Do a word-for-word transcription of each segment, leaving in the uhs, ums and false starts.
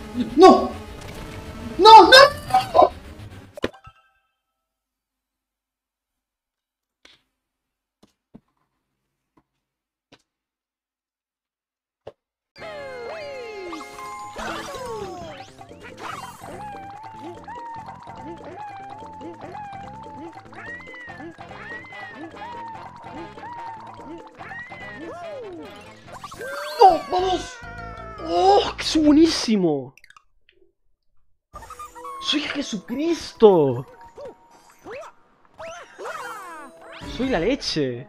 ¡No! ¡No, no! ¡No! ¡Vamos! ¡Oh! ¡Que es buenísimo! ¡Soy Jesucristo! ¡Soy la leche!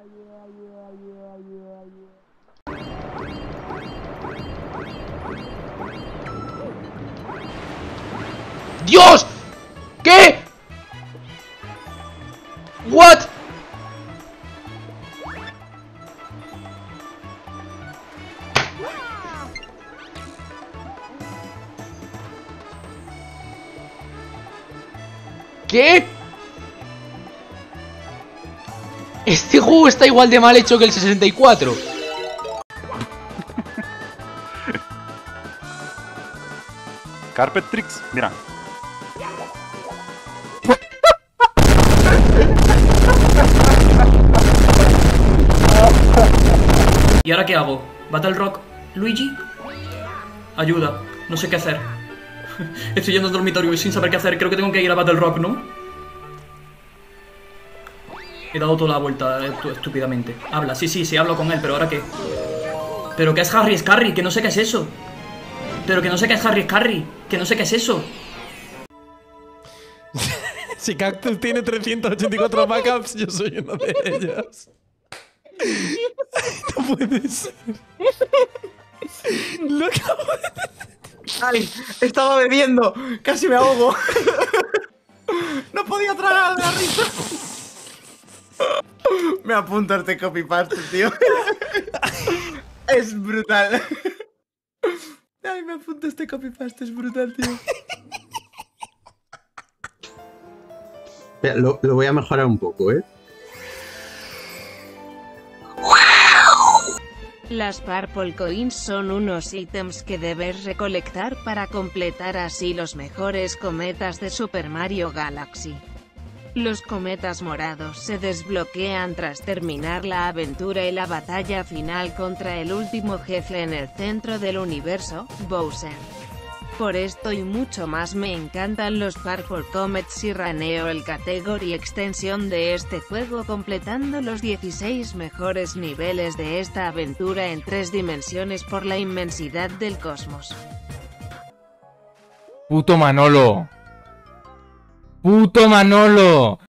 ¡Dios! ¿Qué? ¿What? ¿Qué? Este juego está igual de mal hecho que el sesenta y cuatro. Carpet Tricks, mira. ¿Y ahora qué hago? ¿Battle Rock? ¿Luigi? Ayuda, no sé qué hacer. Estoy yendo al dormitorio y sin saber qué hacer. Creo que tengo que ir a Battle Rock, ¿no? He dado toda la vuelta estúpidamente. Habla, sí, sí, sí, hablo con él, pero ¿ahora qué? ¿Pero qué es Harry Scarry? Que no sé qué es eso. Pero que no sé qué es Harry Scarry. Que no sé qué es eso. Si Cactus tiene trescientos ochenta y cuatro backups, yo soy uno de ellos. No puede ser. Lo acabo de... ¡Ay! Estaba bebiendo. Casi me ahogo. No podía tragar de la risa. Me apunto a este copypaste, tío. Es brutal. Ay, me apunto a este copypaste, es brutal, tío. Lo, lo voy a mejorar un poco, ¿eh? Las Purple Coins son unos ítems que debes recolectar para completar así los mejores cometas de Super Mario Galaxy. Los cometas morados se desbloquean tras terminar la aventura y la batalla final contra el último jefe en el centro del universo, Bowser. Por esto y mucho más me encantan los Purple Comets y raneo el Category Extension de este juego completando los dieciséis mejores niveles de esta aventura en tres dimensiones por la inmensidad del cosmos. Puto Manolo. Puto Manolo.